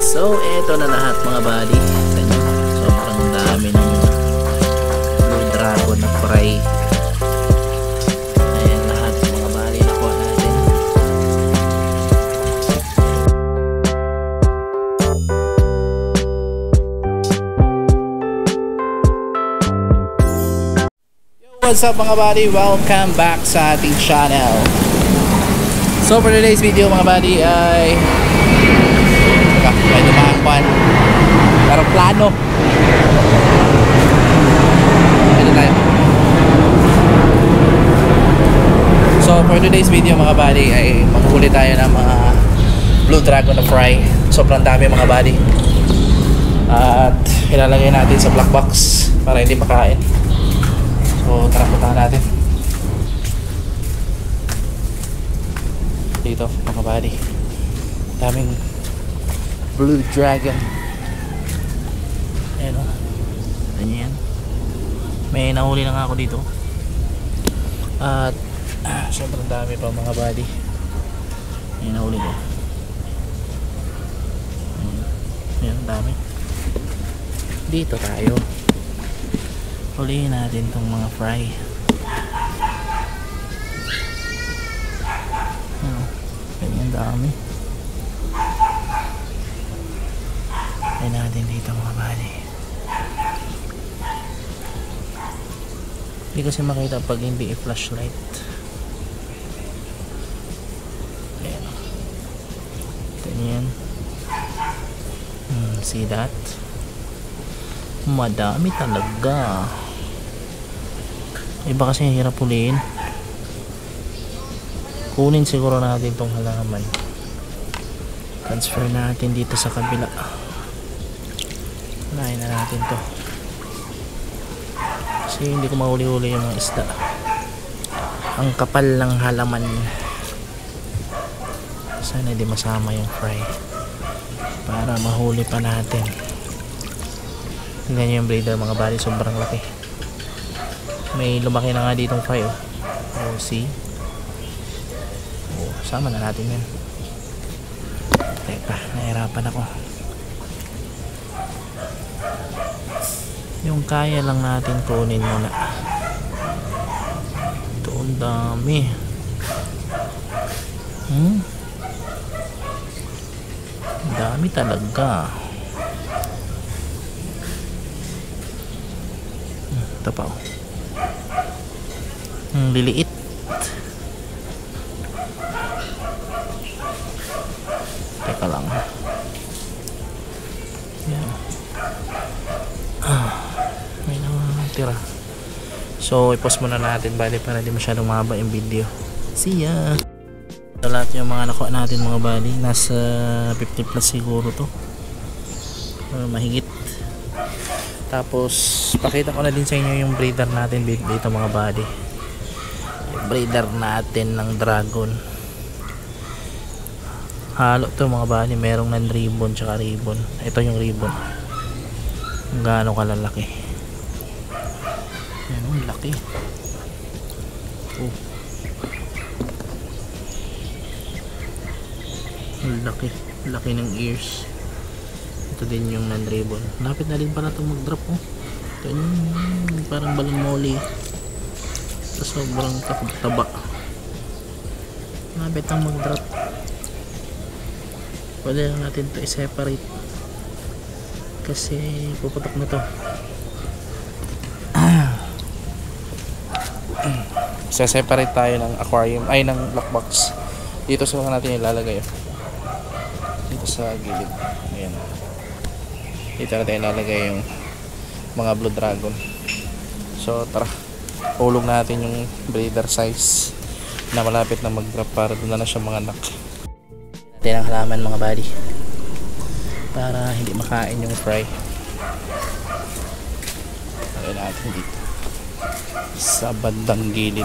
So eto na lahat mga buddy. Sobrang dami ng blue dragon na fry. Ayan lahat mga buddy, nakuha natin. What's up mga buddy? Welcome back sa ating channel. So for today's video mga buddy ay may dumakuan aeroplano. Ito tayo. So for today's video mga buddy ay manghuli tayo ng mga blue dragon na fry. Sobrang dami mga buddy. At ilalagay natin sa black box para hindi makain. So tara, puntahan natin dito mga buddy. Daming blue dragon. Ayan o, ganyan. May nahuli na nga ako dito. At sobrang dami pa mga buddy. May nahuli ko. Ayan, dami. Dito tayo, hulihin natin tong mga fry. Ganyan dami. Hulihin natin dito mga buddy. Hindi kasi makita pag hindi i-flashlight. Ayan. Ganyan. See that? Madami talaga. Iba kasi hirap huliin. Kunin siguro natin tong halaman. Transfer natin dito sa kabila. Unahin na natin to. Kasi hindi ko mahuli-huli yung mga isda. Ang kapal ng halaman. Sana hindi masama yung fry para mahuli pa natin. Tingnan nyo yung breeder mga buddy, sobrang laki. May lumaki na nga ditong fry oh. Oh, see? Oh, sama na natin yan. Teka, nahirapan ako. Yung kaya lang natin kunin muna. Ito ang dami. Ang dami talaga. Ito pa oh. Liliit. Teka lang. Yan. May nakatira. So i-pause muna natin bali para di masyadong mahaba yung video. See ya. So, lahat yung mga nakuha natin mga bali, nasa 50 plus siguro to. Mahigit. Tapos pakita ko na din sa inyo yung breeder natin dito mga buddy. Yung breeder natin ng dragon. Halo to mga buddy, merong non-ribbon tsaka ribbon. Ito yung ribbon. Kung gaano kalalaki. Yan, ang laki. Oh. Ang laki. Laki ng ears. Ito din yung non-ribbon. Lapit na din pala itong mag-drop oh. Ito yung parang balon molly. Ito sobrang taba. Lapit ang mag-drop. Pwede lang natin ito i-separate kasi puputok na to. Separate tayo ng aquarium ay ng black box. Dito sa natin ilalagay oh. Dito sa gilid. Ayan. Dito natin ilalagay yung mga blue dragon. So tara, hulog natin yung breeder size na malapit na mag-drop para doon na siya mga anak. Natin ang halaman mga buddy para hindi makain yung fry. Lagay natin dito sa bandang gilid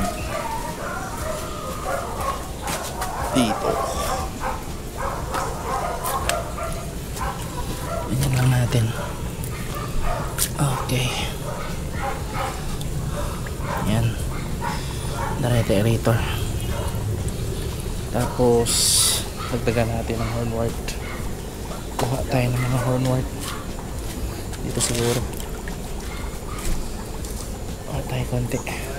dito. Ganyan lang natin. Okay, yan, direct aerator. Tapos dagdagan natin ng hornwort kuha tayo ng mga hornwort dito siguro. Kuha tayo konti.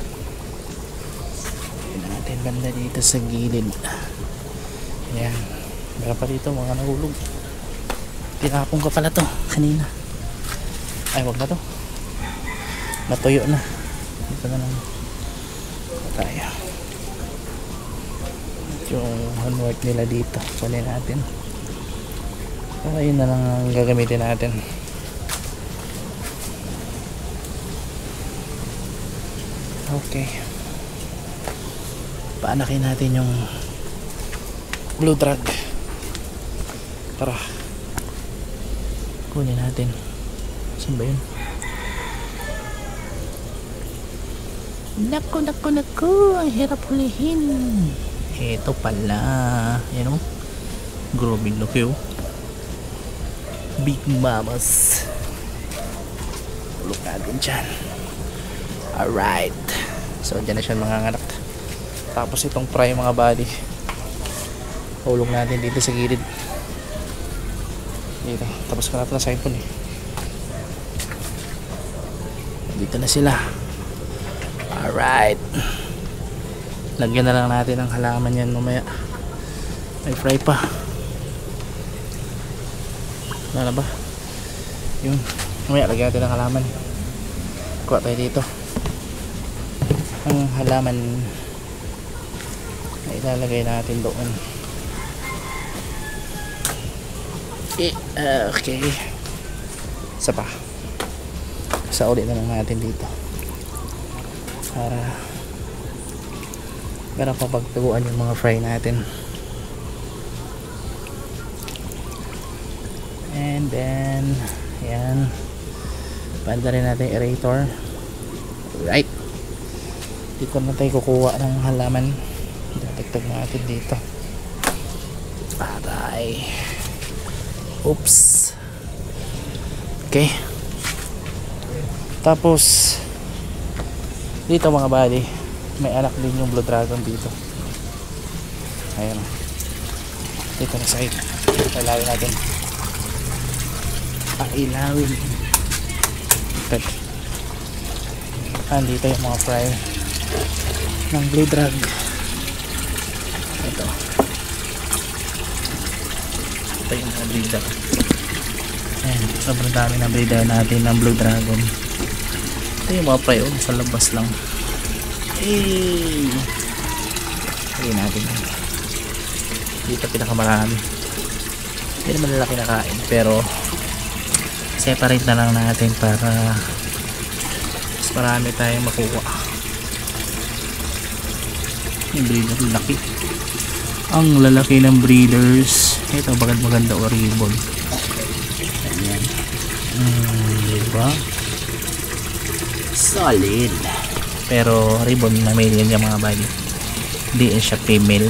Tignan natin banda dito sa gilid. Ayan, meron pa dito mga nahulog. Tinapong ka pala to kanina. Ay, wag na to, natuyo na. Dito na lang tayo. Yung homework nila dito kunin natin. Ayun na lang ang gagamitin natin. Okay, paanakin natin yung blue drag. Tara, kunin natin. Saan ba yun? Naku, ang hirap hulihin. Ito pala. Yan o, grabe laki o. Big mamas. Tulog natin dyan. Alright, so dyan na siya mga anak. Tapos itong fry mga buddy, hulog natin dito sa gilid dito. Tapos ka natin sa iPhone eh. Dito na sila. Alright, lagyan na lang natin ang halaman yan mamaya. May fry pa. Wala na ba? Yun, mamaya lagyan natin ang halaman. Kuha tayo dito ang halaman na ilalagay natin doon. Okay, isa pa, sa ulit na lang natin dito para pagtaguan yung mga fry natin. And then yan, panda rin natin aerator. Right, dito na tayo kukuha ng halaman. Dagdag natin dito. Aray, oops. Okay, tapos dito mga buddy, may anak din yung blue dragon dito. Ayan, dito na side. Ilawin natin. Ilawin. Andito yung mga fry ng blue drag. Ito yung mga breeder. Ayan, sobrang dami na breeder natin ng blue dragon. Ito yung mga fry sa labas lang. Lagyan natin dito, pinakamarami. Hindi naman nila kinakain, pero separate na lang natin para mas marami tayong makuha. Yung breeder laki, ang lalaki ng breeders. Ito maganda o ribbon. Ayan, diba? Solid. Pero ribbon na male yan yung mga body, hindi siya female.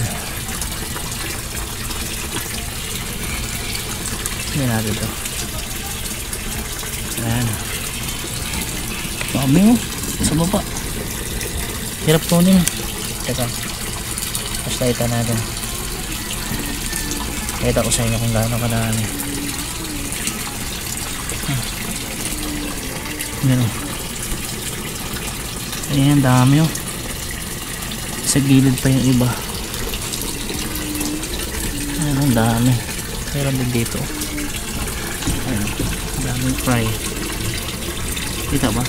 Yan natin ito. Ayan, dami mo sa baba, hirap kunin. Teka, basta ito natin. Ito ko sa inyo kung gaano kadami. Ayan, dami oh. Sa gilid pa yung iba. Ayan, ang dami. Meron din dito. Ayan, daming fry. Kita ba?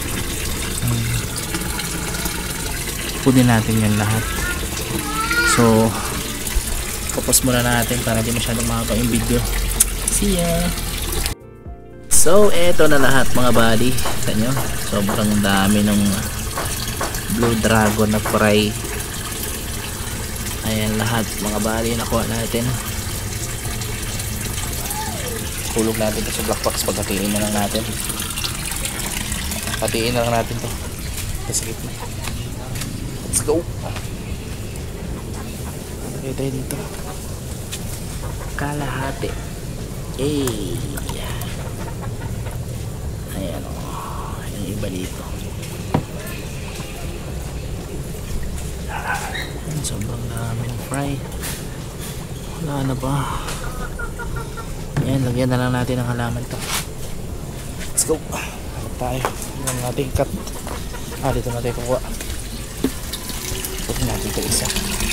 Kunin natin yan lahat. So kapos muna natin para di masyadong mahaba yung video. See ya! So eto na lahat mga buddy sa inyo. Sobrang dami ng blue dragon na fry. Ayan lahat mga buddy, nakuha natin. Hulog natin ito sa black box. Pagkatiin na lang natin. Hatiin na lang natin to sa gitna. Let's go. Lagay tayo dito kalahati. Ayan o, yung iba dito. Ayan, sobrang daming fry. Wala na ba? Ayan, lagyan na lang natin ng halaman to. Let's go. Hanap tayo. Ayan natin cut. Dito natin kukuha. Pwede natin ito isa.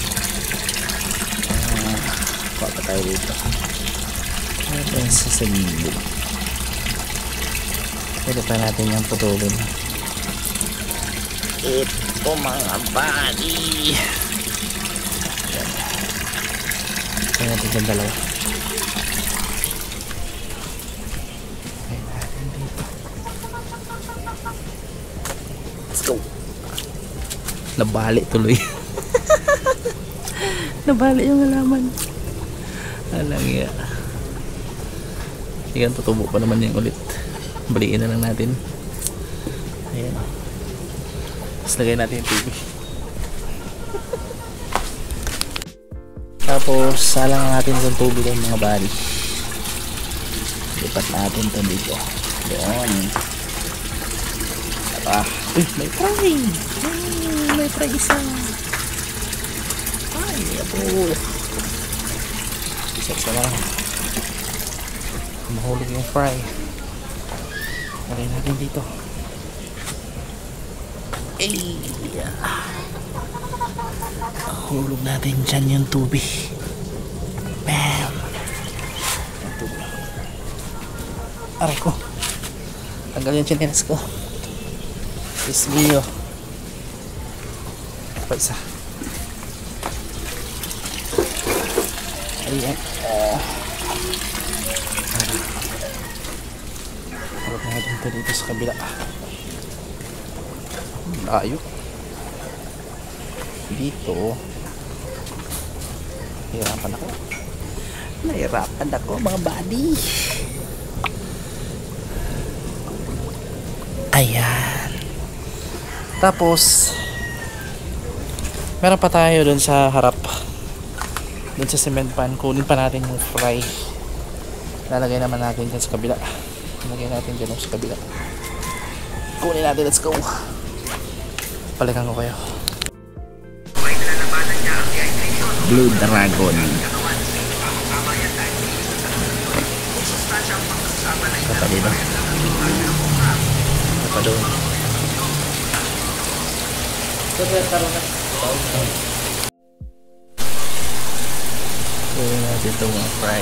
Kuha pa tayo dito. Ayan sa sagilid. Pwede pa natin yung putulin. Ito mga buddy. Ayan natin yung dalawa. Ayan natin dito. Let's go. Nabali tuloy. Nabali yung halaman. Alang iya. Yan, tutubo pa naman yung ulit. Baliin na lang natin. Ayan. Tapos lagay natin yung tubig. Tapos salang natin yung tubig ng mga bali. Lipat natin ito dito. Doon. Uy, may fry. May fry isa. Ay, ito. Isa lang. Mahulog yung fry. Lagay natin dito. Hulog natin dyan yung tubig. Bam! Yung tubig. Aray ko. Tanggal yung chinelas ko. This video. Pa isa. Ayan. Hulog natin ito dito sa kabila. Layo. Dito. Nahirapan ako mga buddy. Ayan. Tapos meron pa tayo dun sa harap, dun sa cement pan. Kunin pa natin yung fry. Lalagay naman natin dyan sa kabila. Lalagay natin dyan sa kabila. Kunin natin, let's go. Balikan ko kayo. Blue Dragon. Kata dito. Kata doon. Kunin natin ito mga fry.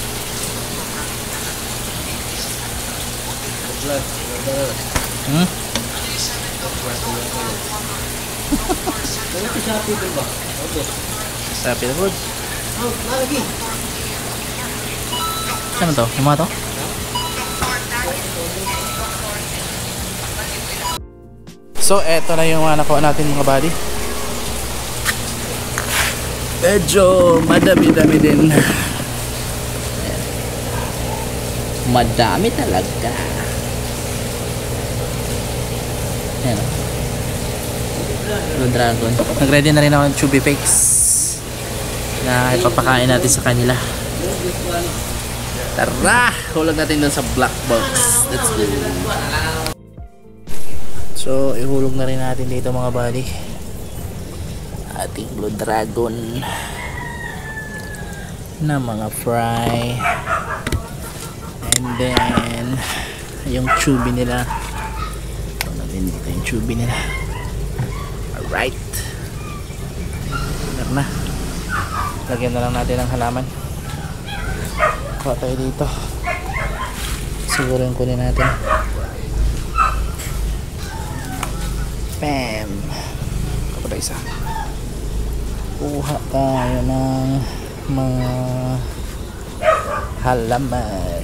Sapi na food. Ano to? Yung mga to? So eto na yung nakuha natin mga buddy. Medyo madami-dami din. Madami talaga. Ayan. Blue Dragon. Nag-ready na rin ako ng chubby fakes na ipapakain natin sa kanila. Tara! Hulog natin dun sa black box. Let's go. So, ihulog na rin natin dito mga buddy. Ating Blue Dragon na mga fry. And then, yung chubby nila. Ito na din dito yung chubby nila. Alright. Meron na. Lagyan na lang natin ang halaman. Kuha tayo dito. Siguro yung kunin natin. Bam! Kapag isa. Kuha tayo ng mga halaman.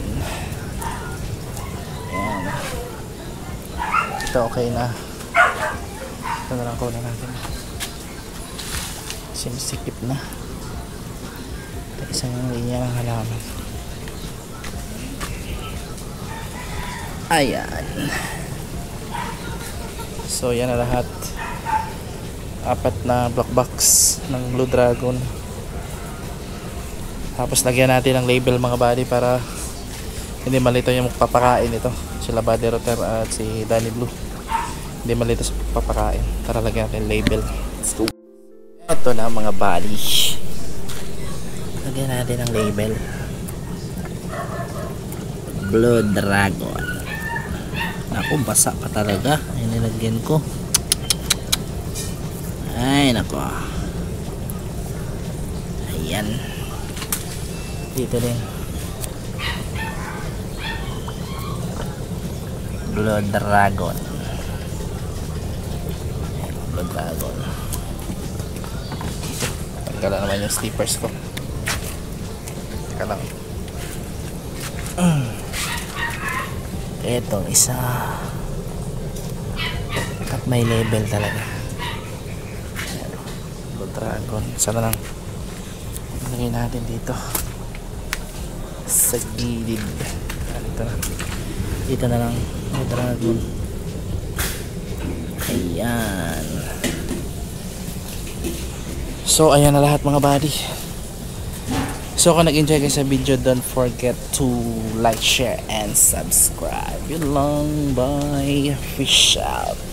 Ayan. Ito okay na. Ito na lang kunin natin. Sinisikip na. Isang linya ng halaman. Ayan. So yan na lahat. 4 na black box ng Blue Dragon. Tapos lagyan natin ng label mga buddy para hindi malito yung papakain ito. Sila Buddy Roter at si Danny Blue. Hindi malito sa papakain. Tara lagyan natin label. Let's go. Ito na mga buddy. Lagyan natin ng label. Blue Dragon. Naku, basa pa talaga. Ay, nilagyan ko. Ay, naku. Ayan. Dito din. Blue Dragon. Blue Dragon. Tanggal na naman yung stickers ko. Teka lang. Etong isa. At may label talaga. Blue Dragon. Sana lang. Ilagay natin dito. Sa gilid. Dito na. Dito na lang. Blue Dragon. Ayan. So, ayan na lahat mga buddy. So, kung nag-enjoy kayo sa video, don't forget to like, share, and subscribe. Yun lang. Bye. Fish out.